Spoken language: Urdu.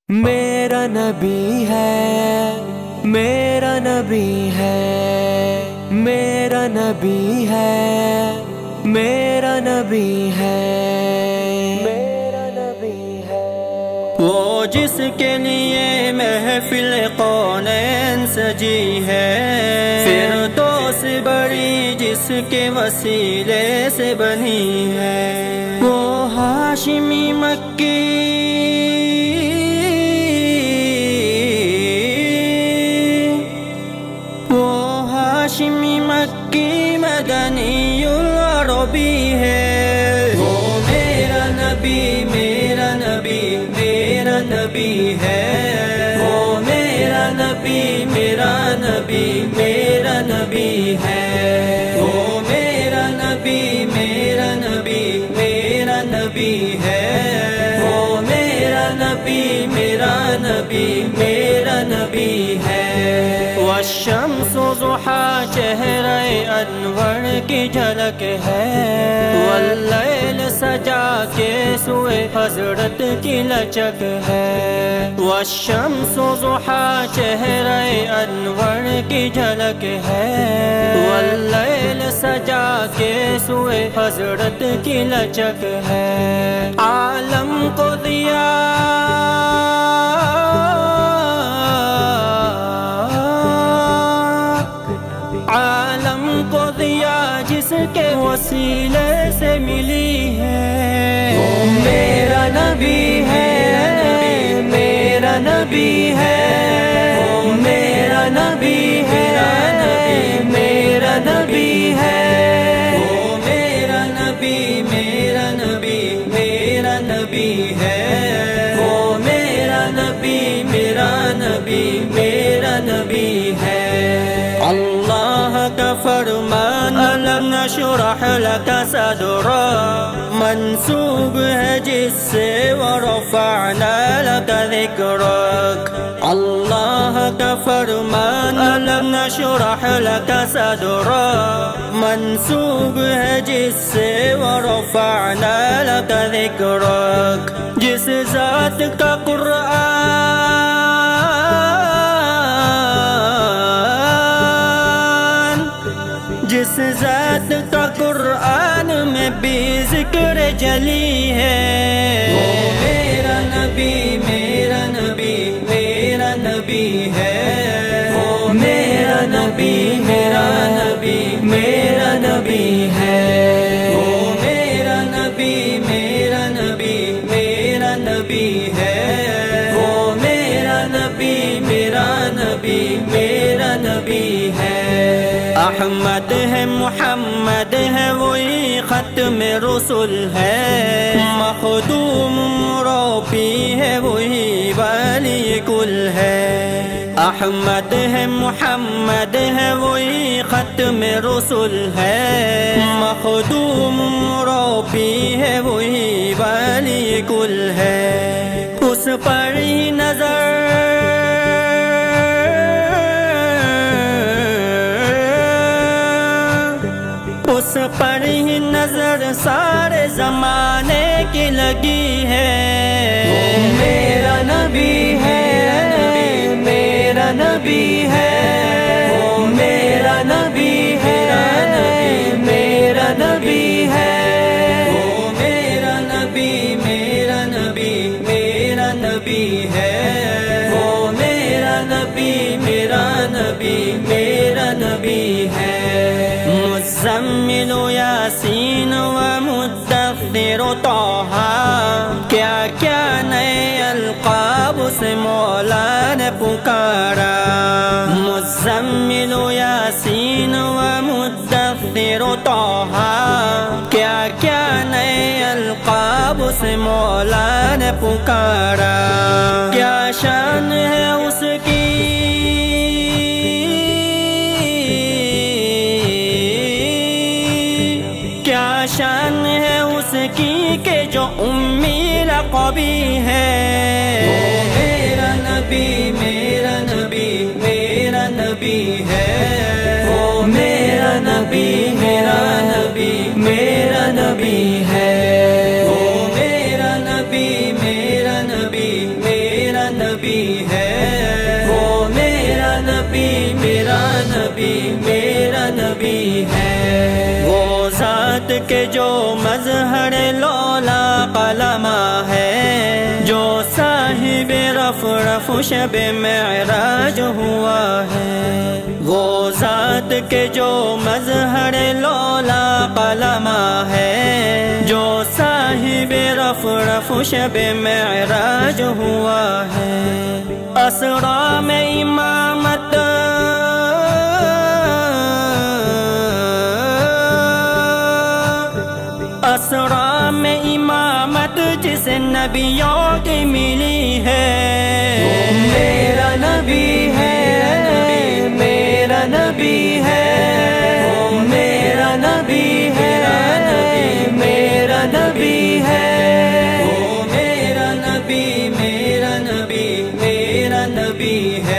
میرا نبی ہے، میرا نبی ہے، میرا نبی ہے، میرا نبی ہے، میرا نبی ہے۔ وہ جس کے لیے محفل قونین سجی ہے، فردوس بڑی جس کے وسیلے سے بنی ہے، وہ ہاشمی مکی مکی مدنی العربی ہے، وہ میرا نبی میرا نبی میرا نبی ہے، وہ میرا نبی میرا نبی میرا نبی ہے، وہ میرا نبی میرا نبی میرا نبی ہے، وہ میرا نبی میرا نبی میرا نبی ہے۔ والشمس ضحا چہرہ انور کی جھلک ہے، واللیل سجا کے سوئے حضرت کی لچک ہے، والشمس ضحا چہرہ انور کی جھلک ہے، واللیل سجا کے سوئے حضرت کی لچک ہے، عالم کو دیا جس کے وسیلے سے ملی ہے، وہ میرا نبی ہے، میرا نبی ہے، وہ میرا نبی ہے، میرا نبی ہے، وہ میرا نبی میرا نبی میرا نبی ہے، وہ میرا نبی میرا نبی میرا نبی ہے۔ اللہ کا فرمان الم نشرح لک صدرا منسوب ہے جس سے ورفعنا لک ذکرک، اللہ کا فرمان الم نشرح لک صدرا منسوب ہے جس سے ورفعنا لک ذکرک، جس ذات کا قرآن جس ذات کا قرآن میں بھی ذکر جلی ہے، وہ میرا نبی میرا نبی میرا نبی ہے، وہ میرا نبی میرا نبی میرا نبی ہے، وہ میرا نبی میرا نبی میرا نبی ہے، وہ میرا نبی میرا نبی میرا نبی ہے۔ احمد ہے محمد ہے وہی ختم رسول ہے، مخدوم مربی ہے وہی ولی کل ہے، احمد ہے محمد ہے وہی ختم رسول ہے، مخدوم مربی ہے وہی ولی کل ہے، اس پر ہی نظر اس پر ہی نظر سارے زمانے کی لگی ہے، وہ میرا نبی ہے، میرا نبی ہے، وہ میرا نبی ہے، میرا نبی ہے، وہ میرا نبی میرا نبی میرا نبی ہے، وہ میرا نبی میرا نبی میرا نبی ہے۔ مزمل یاسین و مدثر طہ، کیا کیا نئے القاب سے مولا نے پکارا، مزمل یاسین و مدثر طہ، کیا کیا نئے القاب سے مولا نے پکارا، کیا شان ہے اس کی شان ہے اس کی کہ جو امی لقبی ہے، وہ میرا نبی میرا نبی میرا نبی ہے، وہ میرا نبی میرا نبی میرا نبی ہے، وہ میرا نبی میرا نبی میرا نبی ہے، وہ میرا نبی میرا نبی میرا نبی ہے، وہ ذات کے جو مظہر لولا قلمہ ہے، جو صاحب رفع شب معراج ہوا ہے، وہ ذات کے جو مظہر لولا قلمہ ہے، جو صاحب رفع شب معراج ہوا ہے، اسرا میں امامت اسرا میں امامت جس نبیوں کی ملی ہے، وہ میرا نبی ہے، میرا نبی ہے، وہ میرا نبی ہے، میرا نبی ہے، وہ میرا نبی میرا نبی میرا نبی ہے۔